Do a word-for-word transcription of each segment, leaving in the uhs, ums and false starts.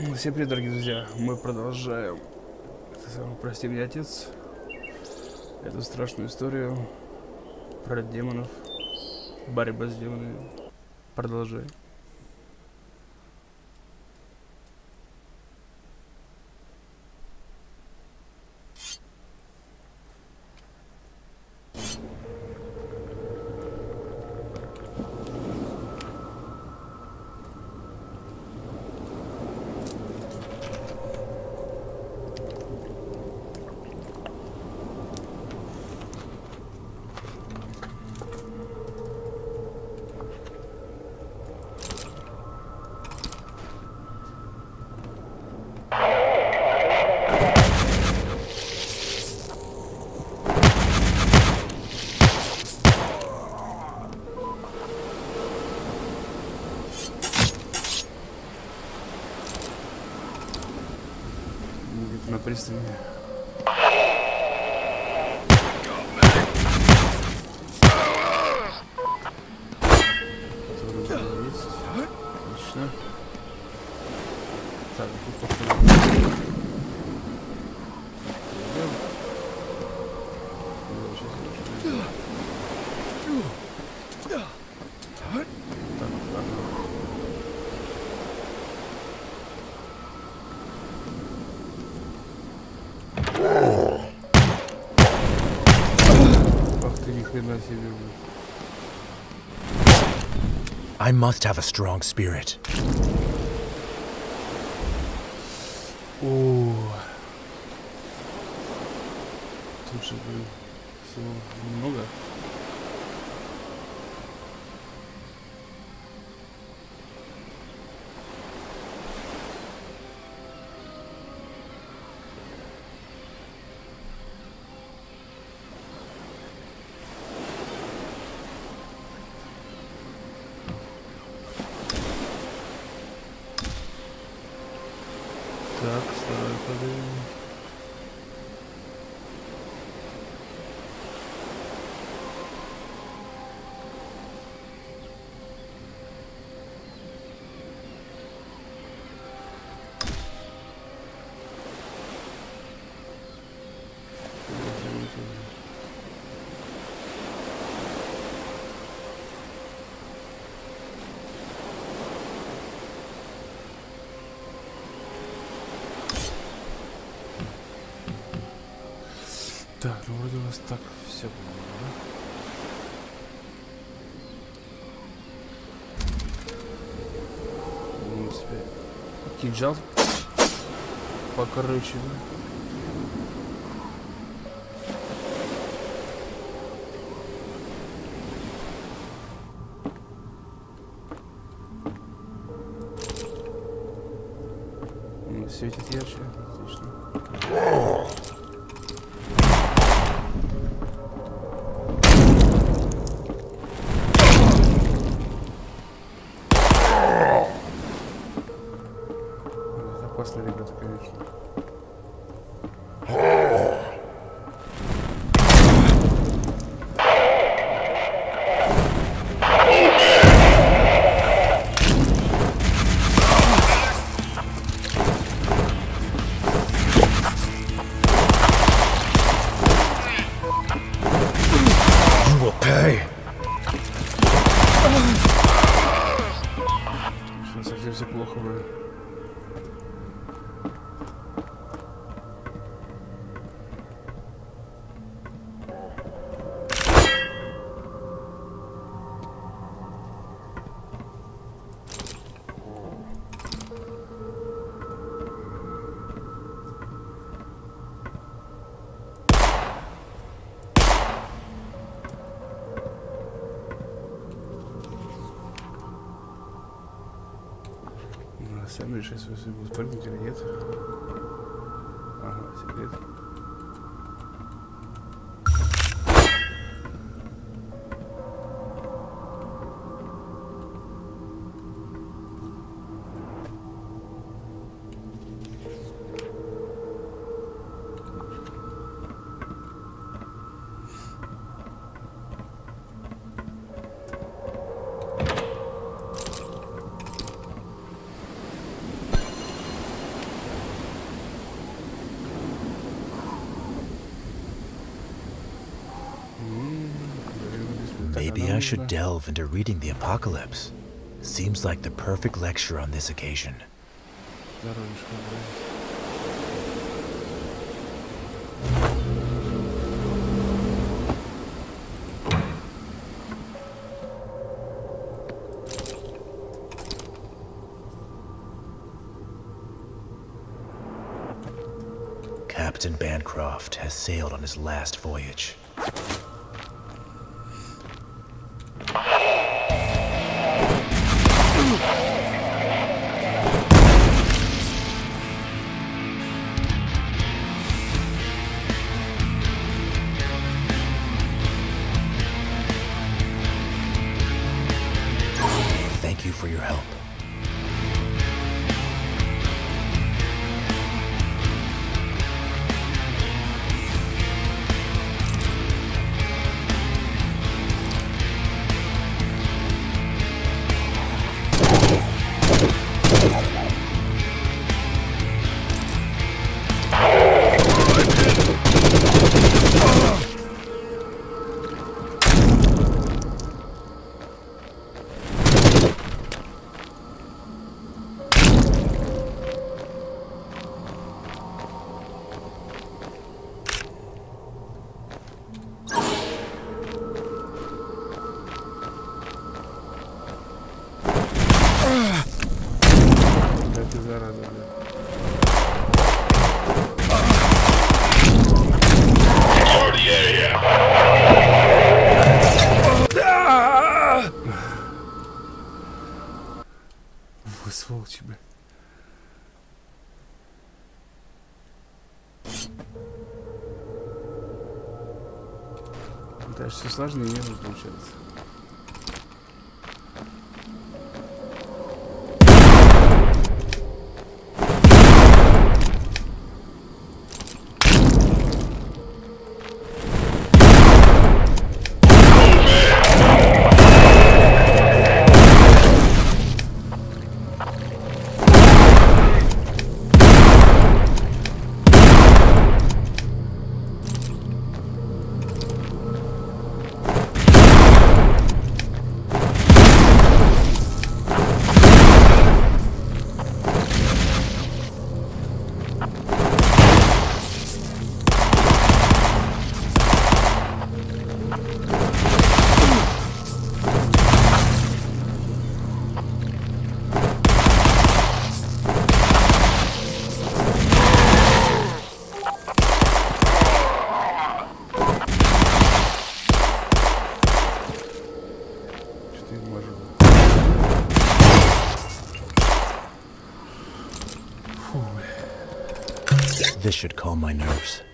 Всем привет, дорогие друзья! Мы продолжаем, прости меня, отец, эту страшную историю про демонов, борьба с демонами. Продолжаем. На пристани. Есть. Отлично. Так, тут походу. I must have a strong spirit. О, тут же всего много. Так, второй подъем. Так, ну вроде у нас так все было, да? В принципе, кинжал покороче, да? Он светит ярче, отлично. Опасно, ребята, конечно. You will pay. Совсем все плохо будет. Сами решать свою судьбу, спрыгнуть или нет. Ага, секрет. Maybe I should delve into reading the Apocalypse. Seems like the perfect lecture on this occasion. Captain Bancroft has sailed on his last voyage. Thank you for your help. Сволочи, бля. Дальше все сложнее не получается. This should calm my nerves.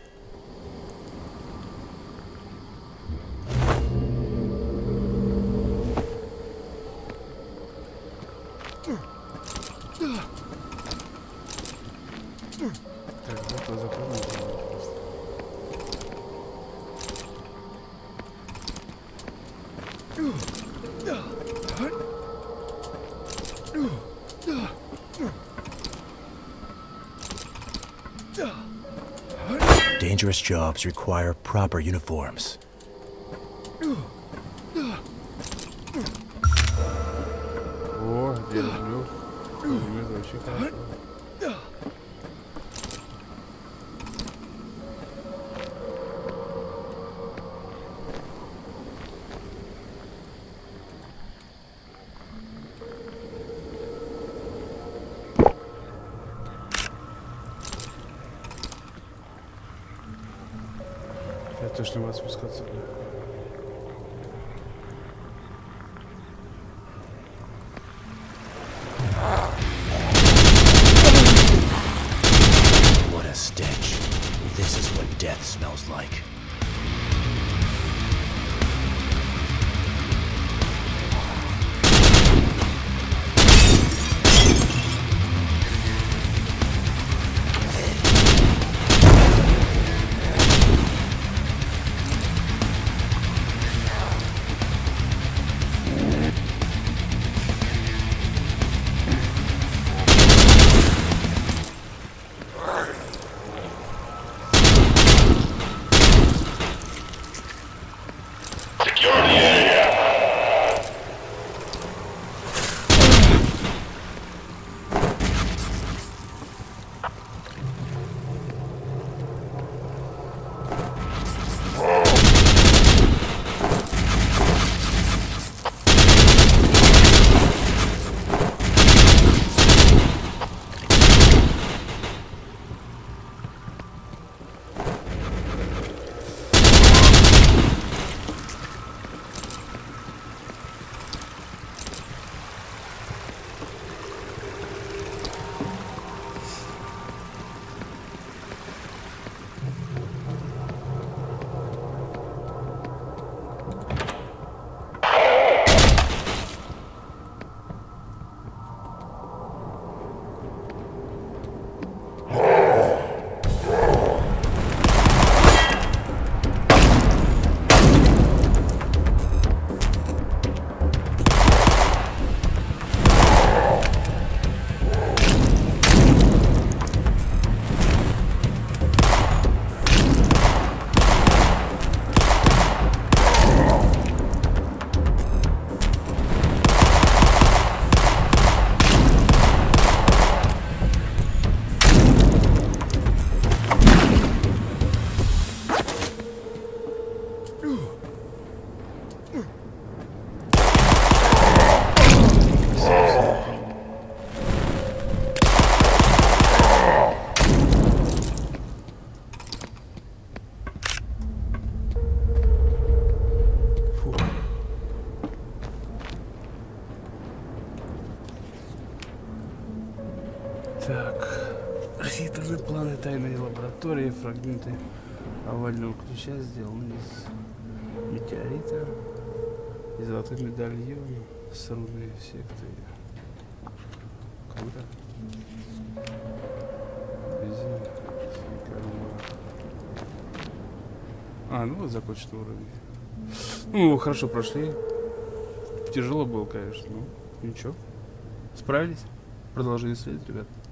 Dangerous jobs require proper uniforms. О, держу. Вообще хорошо. Я точно буду спускаться. What a stench. This is what death smells like. Так. Архитектурные планы тайной лаборатории, фрагменты овального ключа сделаны из метеорита и золотой медальон с руной секты. Круто. Бензин. А, ну вот закончен уровень. Ну, хорошо прошли. Тяжело было, конечно, но ничего. Справились. Продолжили исследовать, ребят.